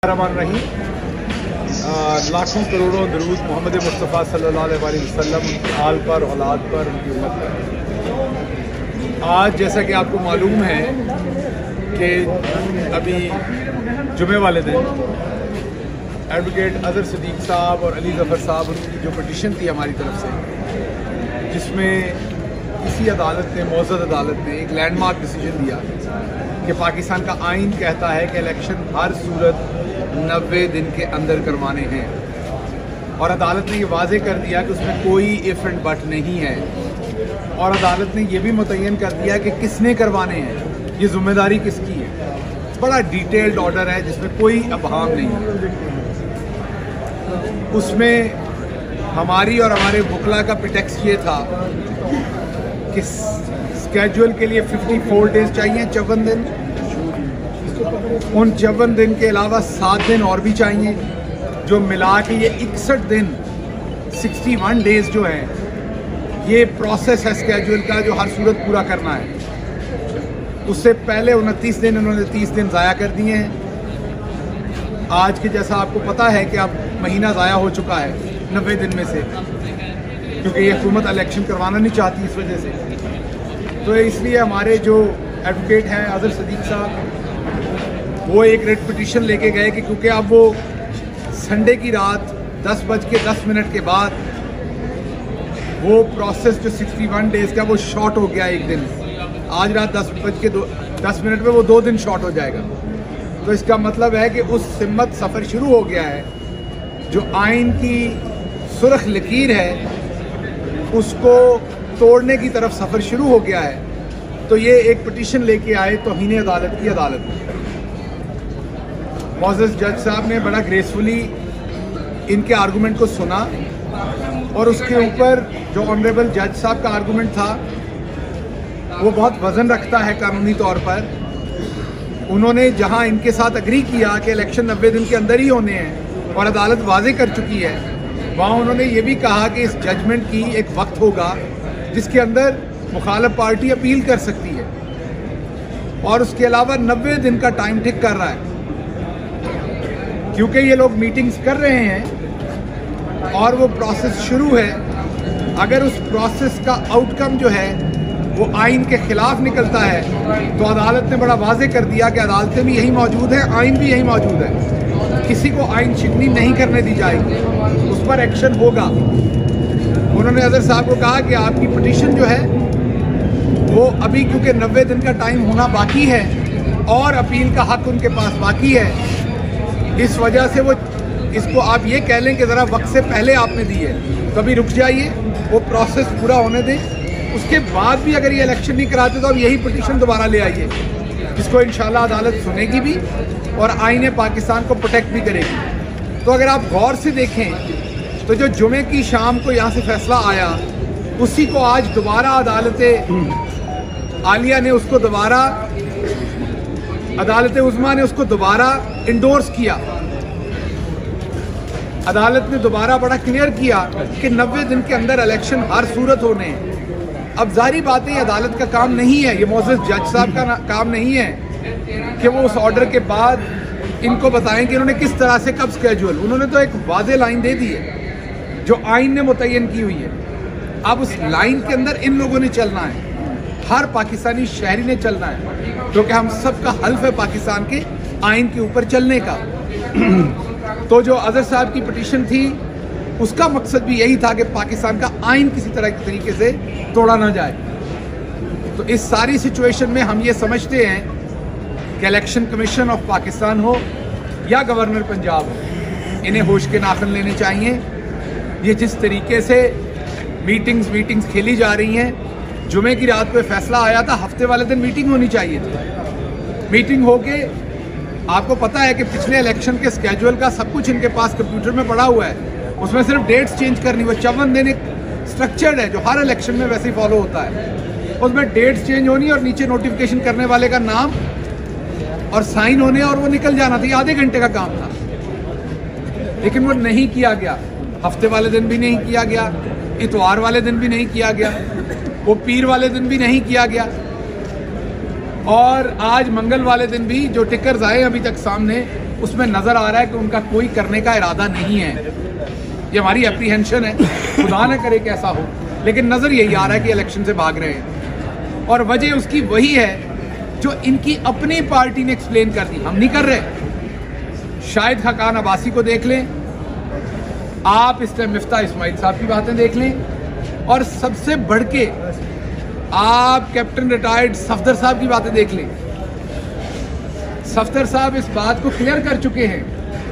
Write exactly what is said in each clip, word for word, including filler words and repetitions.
रही लाखों करोड़ों दरूद मोहम्मद मुस्तफ़ा सल्लल्लाहु अलैहि वसल्लम उनकी आल पर, औलाद पर, उनकी उम्मत पर। आज जैसा कि आपको मालूम है कि अभी जुमे वाले दिन एडवोकेट अजहर सदीक साहब और अली ज़फ़र साहब उनकी जो पटिशन थी हमारी तरफ से, जिसमें इसी अदालत ने, मौजूद अदालत ने एक लैंडमार्क डिसीजन दिया कि पाकिस्तान का आइन कहता है कि इलेक्शन हर सूरत नब्बे दिन के अंदर करवाने हैं, और अदालत ने ये वाजे कर दिया कि उसमें कोई इफ एंड बट नहीं है, और अदालत ने ये भी मुतय्यन कर दिया कि किसने करवाने हैं, ये जिम्मेदारी किसकी है। बड़ा डिटेल्ड ऑर्डर है जिसमें कोई अबहाम नहीं है। उसमें हमारी और हमारे वकला का प्रिटेक्स्ट ये था कि स्केड्यूल के लिए चौवन डेज चाहिए, चौवन दिन, उन चौवन दिन के अलावा सात दिन और भी चाहिए, जो मिला के ये इकसठ दिन, इकसठ डेज जो है, ये प्रोसेस है स्केड्यूल का जो हर सूरत पूरा करना है। उससे पहले उनतीस दिन उन्होंने तीस दिन ज़ाया कर दिए हैं। आज के जैसा आपको पता है कि अब महीना ज़ाया हो चुका है नब्बे दिन में से, क्योंकि ये हुकूमत इलेक्शन करवाना नहीं चाहती इस वजह से। तो इसलिए हमारे जो एडवोकेट हैं अजहर सदीक साहब, वो एक रेट पिटीशन लेके गए कि क्योंकि अब वो संडे की रात दस बज के दस मिनट के बाद वो प्रोसेस जो इकसठ डेज़ का वो शॉर्ट हो गया एक दिन, आज रात दस बज के दो दस मिनट में वो दो दिन शॉर्ट हो जाएगा। तो इसका मतलब है कि उस सिमत सफ़र शुरू हो गया है, जो आइन की सुर्ख लकीर है उसको तोड़ने की तरफ सफ़र शुरू हो गया है। तो ये एक पिटीशन लेके आए तौहीन अदालत की अदालत में। मौजूद जज साहब ने बड़ा ग्रेसफुली इनके आर्गूमेंट को सुना, और उसके ऊपर जो ऑनरेबल जज साहब का आर्गूमेंट था वो बहुत वज़न रखता है कानूनी तौर पर। उन्होंने जहां इनके साथ अग्री किया कि इलेक्शन नब्बे दिन के अंदर ही होने हैं और अदालत वाजे कर चुकी है, वहाँ उन्होंने ये भी कहा कि इस जजमेंट की एक वक्त होगा जिसके अंदर मुखालिफ पार्टी अपील कर सकती है, और उसके अलावा नब्बे दिन का टाइम टिक कर रहा है, क्योंकि ये लोग मीटिंग्स कर रहे हैं और वो प्रोसेस शुरू है। अगर उस प्रोसेस का आउटकम जो है वो आइन के ख़िलाफ़ निकलता है तो अदालत ने बड़ा वाजे कर दिया कि अदालतें भी यही मौजूद हैं, आइन भी यही मौजूद है, किसी को आइन शिकनी नहीं करने दी जाएगी, उस पर एक्शन होगा। उन्होंने अजहर साहब को कहा कि आपकी पिटीशन जो है वो अभी, क्योंकि नब्बे दिन का टाइम होना बाकी है और अपील का हक उनके पास बाकी है, इस वजह से वो इसको आप ये कह लें कि ज़रा वक्त से पहले आपने दी है, कभी रुक जाइए, वो प्रोसेस पूरा होने दें, उसके बाद भी अगर ये इलेक्शन नहीं कराते तो अब यही पिटीशन दोबारा ले आइए, जिसको इंशाल्लाह अदालत सुनेगी भी और आईन पाकिस्तान को प्रोटेक्ट भी करेगी। तो अगर आप गौर से देखें तो जो जुमे की शाम को यहाँ से फैसला आया, उसी को आज दोबारा अदालत आलिया ने उसको दोबारा, अदालत उज़्मा ने उसको दोबारा इंडोर्स किया। अदालत ने दोबारा बड़ा क्लियर किया कि नब्बे दिन के अंदर इलेक्शन हर सूरत होने हैं। अब जारी बात है, अदालत का काम नहीं है, ये मौजूद जज साहब का काम नहीं है कि वो उस ऑर्डर के बाद इनको बताएं कि उन्होंने किस तरह से कब स्केड्यूल, उन्होंने तो एक वाज़े लाइन दे दी है जो आइन ने मुतय्यन की हुई है। अब उस लाइन के अंदर इन लोगों ने चलना है, हर पाकिस्तानी शहरी ने चलना है, क्योंकि हम सब का हल्फ है पाकिस्तान के आइन के ऊपर चलने का। तो जो अजहर साहब की पिटीशन थी उसका मकसद भी यही था कि पाकिस्तान का आइन किसी तरह के तरीके से तोड़ा ना जाए। तो इस सारी सिचुएशन में हम ये समझते हैं कि इलेक्शन कमीशन ऑफ पाकिस्तान हो या गवर्नर पंजाब हो, इन्हें होश के नाखन लेने चाहिए। ये जिस तरीके से मीटिंग्स मीटिंग्स खेली जा रही हैं, जुमे की रात पे फैसला आया था, हफ्ते वाले दिन मीटिंग होनी चाहिए थी। मीटिंग होके आपको पता है कि पिछले इलेक्शन के स्केड्यूल का सब कुछ इनके पास कंप्यूटर में पड़ा हुआ है, उसमें सिर्फ डेट्स चेंज करनी हुई। चौवन दिन एक स्ट्रक्चर्ड है जो हर इलेक्शन में वैसे ही फॉलो होता है, उसमें डेट्स चेंज होनी और नीचे नोटिफिकेशन करने वाले का नाम और साइन होने और वो निकल जाना था। आधे घंटे का काम था, लेकिन वो नहीं किया गया। हफ्ते वाले दिन भी नहीं किया गया, इतवार वाले दिन भी नहीं किया गया, वो पीर वाले दिन भी नहीं किया गया, और आज मंगल वाले दिन भी जो टिकर्स आए अभी तक सामने उसमें नज़र आ रहा है कि उनका कोई करने का इरादा नहीं है। ये हमारी एप्रीहेंशन है, खुदा न करे कैसा हो, लेकिन नज़र यही आ रहा है कि इलेक्शन से भाग रहे हैं। और वजह उसकी वही है जो इनकी अपनी पार्टी ने एक्सप्लेन कर दी, हम नहीं कर रहे। शाहिद खाकान अब्बासी को देख लें आप, इस टाइम मिफ्ता इस्माइल साहब की बातें देख लें, और सबसे बढ़ के आप कैप्टन रिटायर्ड सफदर साहब की बातें देख लें। सफदर साहब इस बात को क्लियर कर चुके हैं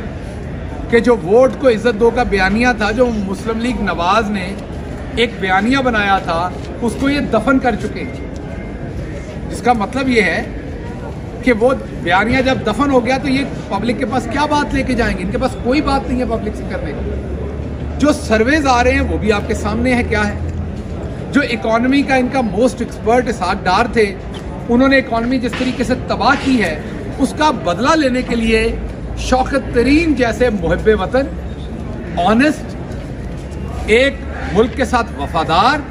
कि जो वोट को इज्जत दो का बयानिया था, जो मुस्लिम लीग नवाज ने एक बयानिया बनाया था, उसको ये दफन कर चुके हैं। इसका मतलब ये है कि वो बयानिया जब दफन हो गया तो ये पब्लिक के पास क्या बात लेके जाएंगे? इनके पास कोई बात नहीं है पब्लिक से करने की। जो सर्वेज आ रहे हैं वो भी आपके सामने है क्या है। जो इकोनॉमी का इनका मोस्ट एक्सपर्ट इसहाक डार थे, उन्होंने इकोनॉमी जिस तरीके से तबाह की है उसका बदला लेने के लिए शौकत तरीन जैसे मुहब्बे वतन, ऑनेस्ट, एक मुल्क के साथ वफादार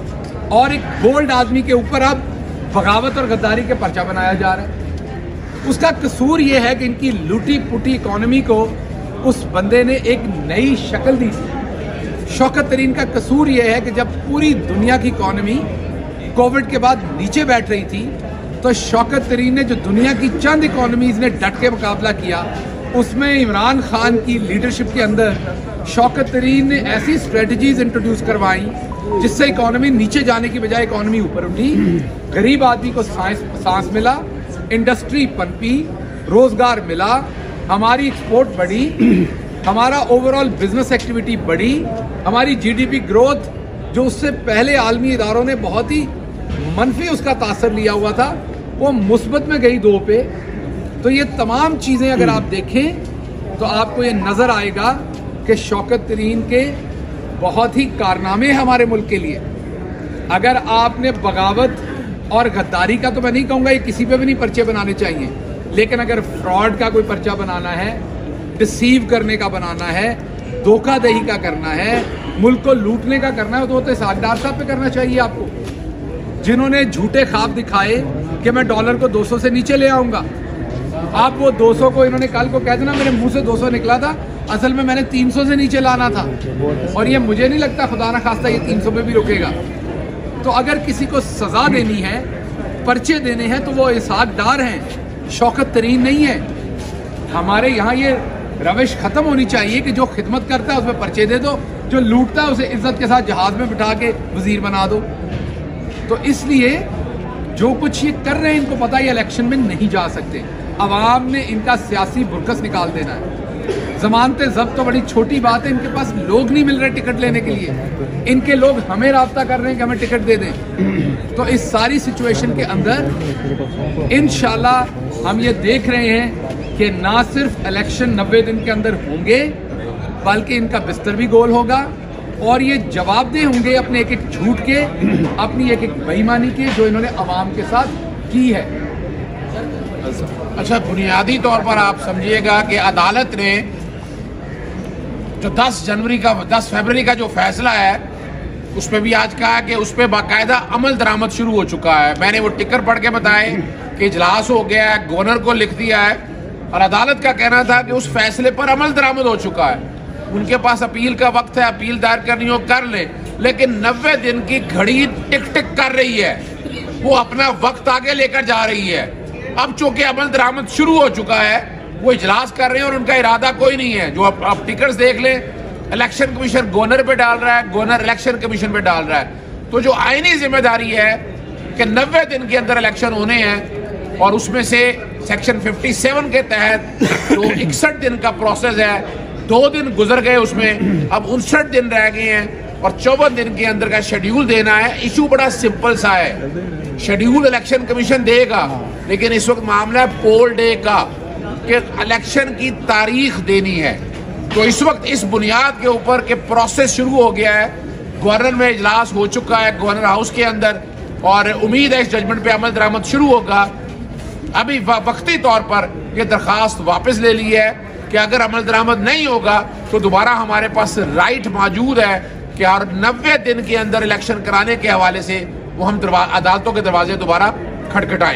और एक बोल्ड आदमी के ऊपर अब बगावत और गद्दारी के पर्चा बनाया जा रहा है। उसका कसूर यह है कि इनकी लूटी पुटी इकोनॉमी को उस बंदे ने एक नई शक्ल दी थी। शौकत तरीन का कसूर यह है कि जब पूरी दुनिया की इकोनॉमी कोविड के बाद नीचे बैठ रही थी तो शौकत तरीन ने जो दुनिया की चंद इकोनॉमीज ने डट के मुकाबला किया, उसमें इमरान खान की लीडरशिप के अंदर शौकत तरीन ने ऐसी स्ट्रेटजीज इंट्रोड्यूस करवाई जिससे इकोनॉमी नीचे जाने की बजाय इकोनॉमी ऊपर उठी, गरीब आदमी को सांस मिला, इंडस्ट्री पनपी, रोजगार मिला, हमारी एक्सपोर्ट बढ़ी, हमारा ओवरऑल बिजनेस एक्टिविटी बढ़ी, हमारी जीडीपी ग्रोथ जो उससे पहले आलमी इदारों ने बहुत ही मनफी उसका तासर लिया हुआ था वो मुस्बत में गई दो पे। तो ये तमाम चीज़ें अगर आप देखें तो आपको ये नज़र आएगा कि शौकत तरीन के बहुत ही कारनामे हैं हमारे मुल्क के लिए। अगर आपने बगावत और गद्दारी का, तो मैं नहीं कहूँगा ये किसी पे भी नहीं पर्चे बनाने चाहिए, लेकिन अगर फ्रॉड का कोई पर्चा बनाना है, डिसीव करने का बनाना है, धोखाधड़ी का करना है, मुल्क को लूटने का करना है, तो वो तो इसहाक डार साहब पे करना चाहिए आपको, जिन्होंने झूठे ख्वाब दिखाए कि मैं डॉलर को दो सौ से नीचे ले आऊँगा। आप वो दो सौ को, इन्होंने कल को कह देना मेरे मुंह से दो सौ निकला था, असल में मैंने तीन सौ से नीचे लाना था, और ये मुझे नहीं लगता खुदा ना खास्ता ये तीन सौ पे भी रुकेगा। तो अगर किसी को सजा देनी है, पर्चे देने हैं, तो वो इसहाक डार हैं, शौकत तरीन नहीं है। हमारे यहाँ ये रविश खत्म होनी चाहिए कि जो खिदमत करता है उसमें पर्चे दे दो, जो लूटता है उसे इज्जत के साथ जहाज में बिठा के वजीर बना दो। तो इसलिए जो कुछ ये कर रहे हैं इनको पता है ये इलेक्शन में नहीं जा सकते। अवाम ने इनका सियासी बुरकस निकाल देना है। जमानते जब्त तो बड़ी छोटी बात है, इनके पास लोग नहीं मिल रहे टिकट लेने के लिए, इनके लोग हमें राब्ता कर रहे हैं कि हमें टिकट दे दें। तो इस सारी सिचुएशन के अंदर इंशाल्लाह हम ये देख रहे हैं कि ना सिर्फ इलेक्शन नब्बे दिन के अंदर होंगे, बल्कि इनका बिस्तर भी गोल होगा और ये जवाबदेह होंगे अपने एक एक झूठ के, अपनी एक एक बेईमानी के जो इन्होंने अवाम के साथ की है। अच्छा, बुनियादी तौर पर आप समझिएगा कि अदालत ने जो दस जनवरी का दस फरवरी का जो फैसला है उस पर भी आज कहा कि उस पर बाकायदा अमल दरामद शुरू हो चुका है। मैंने वो टिकर पढ़ के बताए कि इजलास हो गया है, गवर्नर को लिख दिया है, और अदालत का कहना था कि उस फैसले पर अमल दरामद हो चुका है। उनके पास अपील का वक्त है, अपील दायर करनी हो कर ले, लेकिन नब्बे दिन की घड़ी टिक टिक कर रही है, वो अपना वक्त आगे लेकर जा रही है। अब चूंकि अमल दरामद शुरू हो चुका है, वो इजलास कर रहे हैं और उनका इरादा कोई नहीं है। जो अब आप टिकट्स देख लें, इलेक्शन कमीशन गवर्नर पे डाल रहा है, गवर्नर इलेक्शन कमीशन पे डाल रहा है। तो जो आईनी जिम्मेदारी है कि नब्बे दिन के अंदर इलेक्शन होने हैं, और उसमें से सेक्शन सत्तावन के तहत जो इकसठ दिन का प्रोसेस है, दो दिन गुजर गए, उसमें अब उनसठ दिन रह गए हैं और चौवन दिन के अंदर का शेड्यूल देना है। इशू बड़ा सिंपल सा है, शेड्यूल इलेक्शन कमीशन देगा, लेकिन इस वक्त मामला है पोल डे का कि इलेक्शन की तारीख देनी है। तो इस वक्त इस बुनियाद के ऊपर के प्रोसेस शुरू हो गया है। गवर्नर में इजलास हो चुका है गवर्नर हाउस के अंदर, और उम्मीद है इस जजमेंट पे अमल दरामद शुरू होगा। अभी वक्ती तौर पर यह दरखास्त वापस ले ली है कि अगर अमल दरामद नहीं होगा तो दोबारा हमारे पास राइट मौजूद है कि और नब्बे दिन के अंदर इलेक्शन कराने के हवाले से वो हम अदालतों के दरवाजे दोबारा खटखटाएंगे।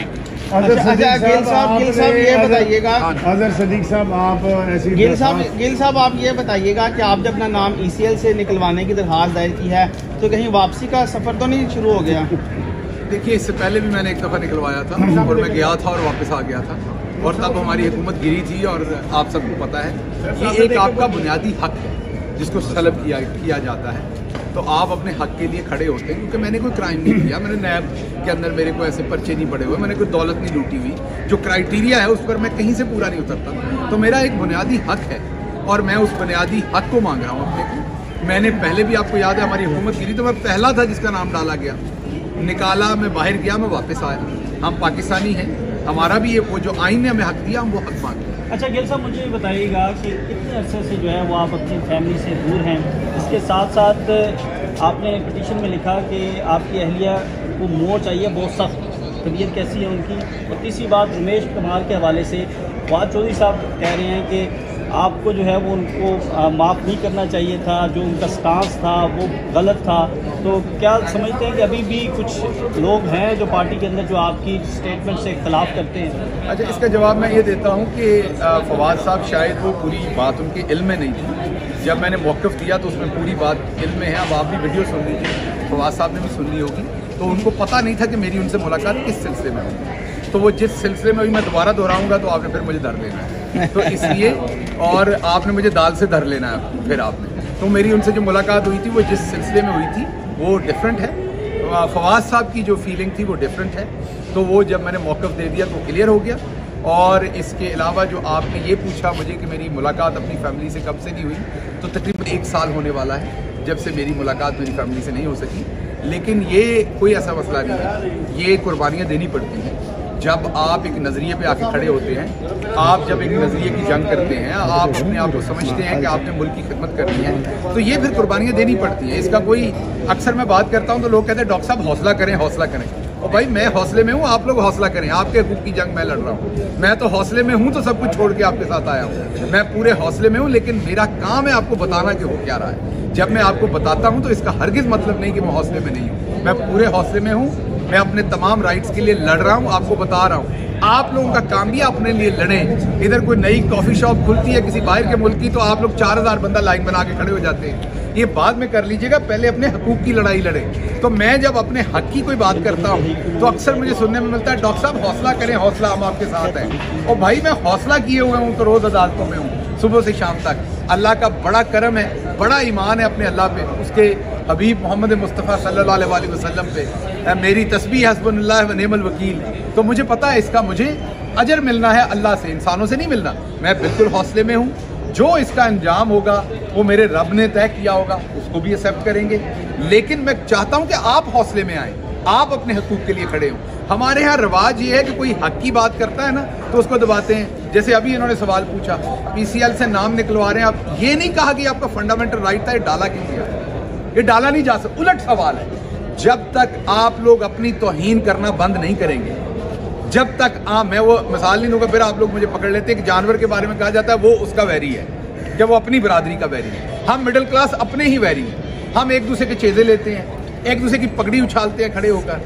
अच्छा अच्छा गिल साहब गिल साहब ये बताइएगा अजहर सदीक साहब आप ऐसी गिल साहब गिल साहब आप ये बताइएगा कि आप जब अपना नाम ई सी एल से निकलवाने की दरख्वास्त दायर की है तो कहीं वापसी का सफ़र तो नहीं शुरू हो गया? देखिए, इससे पहले भी मैंने एक दफ़ा निकलवाया था और मैं गया था और वापस आ गया था, और तब हमारी हुकूमत गिरी थी। और आप सबको पता है कि एक आपका बुनियादी हक है जिसको सलब किया किया जाता है, तो आप अपने हक के लिए खड़े होते हैं। क्योंकि मैंने कोई क्राइम नहीं किया, मैंने नैब के अंदर मेरे को ऐसे पर्चे नहीं पड़े हुए, मैंने कोई दौलत नहीं लूटी हुई, जो क्राइटेरिया है उस पर मैं कहीं से पूरा नहीं उतरता। तो मेरा एक बुनियादी हक है और मैं उस बुनियादी हक को मांग रहा हूँ अपने को। मैंने पहले भी, आपको याद है, हमारी हुकूमत गिरी तो मैं पहला था जिसका नाम डाला गया, निकाला, मैं बाहर गया, मैं वापस आया। हम पाकिस्तानी हैं, हमारा भी ये वो जो आइन ने हमें हक दिया, हम वो हक मांगते हैं। अच्छा गिल साहब, मुझे बताइएगा कि कितने अरसे से जो है वो आप अपनी फैमिली से दूर हैं? इसके साथ साथ आपने पिटीशन में लिखा कि आपकी अहलिया को मोर चाहिए, बहुत सख्त तबीयत कैसी है उनकी। और तीसरी बात, रमेश कुमार के हवाले से फवाद चौधरी साहब कह रहे हैं कि आपको जो है वो उनको माफ़ नहीं करना चाहिए था, जो उनका स्टांस था वो गलत था। तो क्या समझते हैं कि अभी भी कुछ लोग हैं जो पार्टी के अंदर जो आपकी स्टेटमेंट से इख्तलाफ करते हैं? अच्छा, इसका जवाब मैं ये देता हूँ कि फवाद साहब शायद वो पूरी बात उनके इल्म में नहीं थी। जब मैंने मौक़िफ़ दिया तो उसमें पूरी बात इल्म में है। अब आप भी वीडियो सुन लीजिए, फवाद साहब ने भी सुननी होगी, तो उनको पता नहीं था कि मेरी उनसे मुलाकात किस सिलसिले में हुई। तो वो जिस सिलसिले में अभी मैं दोबारा दोहराऊंगा तो आपने फिर मुझे धर लेना है, तो इसलिए, और आपने मुझे दाल से धर लेना है फिर आपने। तो मेरी उनसे जो मुलाकात हुई थी वो जिस सिलसिले में हुई थी वो डिफरेंट है। फवाद साहब की जो फीलिंग थी वो डिफरेंट है। तो वो जब मैंने मौक़िफ़ दे दिया तो क्लियर हो गया। और इसके अलावा जो आपने ये पूछा मुझे कि मेरी मुलाकात अपनी फैमिली से कब से नहीं हुई, तो तकरीबन एक साल होने वाला है जब से मेरी मुलाकात मेरी फैमिली से नहीं हो सकी। लेकिन ये कोई ऐसा मसला नहीं है, ये कुर्बानियाँ देनी पड़ती हैं। जब आप एक नज़रिए पे आके खड़े होते हैं, आप जब एक नज़रिए की जंग करते हैं, आप अपने आप को समझते हैं कि आपने मुल्क की खिदमत करनी है, तो ये फिर कुर्बानियाँ देनी पड़ती हैं। इसका कोई, अक्सर मैं बात करता हूँ तो लोग कहते हैं डॉक्टर साहब हौसला करें, हौसला करें। और भाई मैं हौसले में हूँ, आप लोग हौसला करें। आपके हकूक़ की जंग मैं लड़ रहा हूँ, मैं तो हौसले में हूँ तो सब कुछ छोड़ के आपके साथ आया हूँ। मैं पूरे हौसले में हूँ, लेकिन मेरा काम है आपको बताना कि हो क्या रहा है। जब मैं आपको बताता हूँ तो इसका हरगिज़ मतलब नहीं कि मैं हौसले में नहीं हूँ, मैं पूरे हौसले में हूँ। मैं अपने तमाम राइट्स के लिए लड़ रहा हूँ, आपको बता रहा हूँ। आप लोगों का काम भी अपने लिए लड़ें। इधर कोई नई कॉफ़ी शॉप खुलती है किसी बाहर के मुल्क की, तो आप लोग चार हज़ार बंदा लाइन बना के खड़े हो जाते हैं। ये बाद में कर लीजिएगा, पहले अपने हकूक़ की लड़ाई लड़ें। तो मैं जब अपने हक की कोई बात करता हूँ तो अक्सर मुझे सुनने में मिलता है डॉक्टर साहब हौसला करें, हौसला, हम आपके साथ हैं। और भाई मैं हौसला किए हुए हूँ तो रोज़ अदालतों में हूँ, सुबह से शाम तक। अल्लाह का बड़ा करम है, बड़ा ईमान है अपने अल्लाह पे, उसके हबीब मोहम्मद मुस्तफ़ा सल्लल्लाहु अलैहि वसल्लम पे। मेरी तस्बीह हस्बुनल्लाह व निअमल वकील। तो मुझे पता है इसका मुझे अजर मिलना है अल्लाह से, इंसानों से नहीं मिलना। मैं बिल्कुल हौसले में हूँ, जो इसका अंजाम होगा वो मेरे रब ने तय किया होगा, उसको भी एक्सेप्ट करेंगे। लेकिन मैं चाहता हूँ कि आप हौसले में आएँ, आप अपने हकूक़ के लिए खड़े हों। हमारे यहाँ रिवाज ये है कि कोई हक की बात करता है ना तो उसको दबाते हैं। जैसे अभी इन्होंने सवाल पूछा, पी सी एल से नाम निकलवा रहे हैं, आप ये नहीं कहा कि आपका फंडामेंटल राइट था, ये डाला क्यों गया? ये डाला नहीं जा सकता, उलट सवाल है। जब तक आप लोग अपनी तौहीन करना बंद नहीं करेंगे, जब तक आ, मैं वो मिसाल नहीं दूंगा, फिर आप लोग मुझे पकड़ लेते हैं कि जानवर के बारे में कहा जाता है वो उसका वैरी है, जब वो अपनी बरादरी का वैरी है। हम मिडिल क्लास अपने ही वैरी हैं, हम एक दूसरे के चेज़े लेते हैं, एक दूसरे की पगड़ी उछालते हैं खड़े होकर।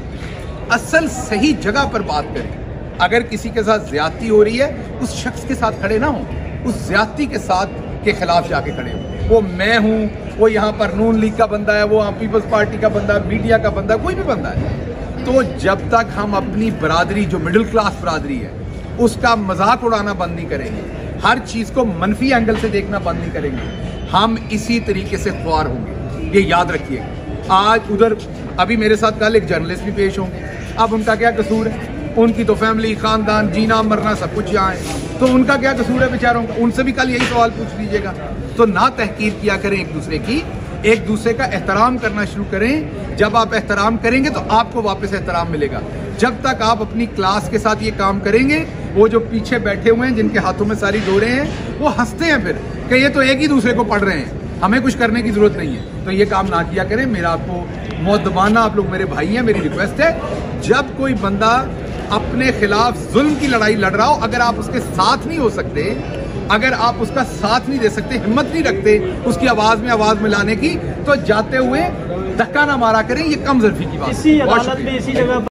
असल सही जगह पर बात करें। अगर किसी के साथ ज्यादती हो रही है, उस शख्स के साथ खड़े ना हो, उस ज्यादती के साथ के खिलाफ जाके खड़े हो। वो मैं हूँ, वो यहाँ पर नून लीग का बंदा है, वो पीपल्स पार्टी का बंदा, मीडिया का बंदा, कोई भी बंदा है, तो जब तक हम अपनी बरादरी जो मिडिल क्लास बरादरी है उसका मजाक उड़ाना बंद नहीं करेंगे, हर चीज़ को मनफी एंगल से देखना बंद नहीं करेंगे, हम इसी तरीके से ख्वार होंगे। ये याद रखिएगा। आज उधर अभी मेरे साथ कल एक जर्नलिस्ट भी पेश होंगे, अब उनका क्या कसूर है? उनकी तो फैमिली, खानदान, जीना मरना सब कुछ यहाँ है, तो उनका क्या कसूर है बेचारों का? उनसे भी कल यही सवाल पूछ लीजिएगा। तो ना तहकीर किया करें एक दूसरे की, एक दूसरे का एहतराम करना शुरू करें। जब आप एहतराम करेंगे तो आपको वापस एहतराम मिलेगा। जब तक आप अपनी क्लास के साथ ये काम करेंगे, वो जो पीछे बैठे हुए हैं जिनके हाथों में सारी डोरें हैं, वो हंसते हैं फिर कि ये तो एक ही दूसरे को पढ़ रहे हैं, हमें कुछ करने की जरूरत नहीं है। तो ये काम ना किया करें। मेरा आपको मुअद्दबाना, आप लोग मेरे भाई हैं, मेरी रिक्वेस्ट है, जब कोई बंदा अपने खिलाफ जुल्म की लड़ाई लड़ रहा हो, अगर आप उसके साथ नहीं हो सकते, अगर आप उसका साथ नहीं दे सकते, हिम्मत नहीं रखते उसकी आवाज में आवाज मिलाने की, तो जाते हुए धक्का ना मारा करें। ये कम ज़र्फी की बात है। इसी अदालत में इसी जगह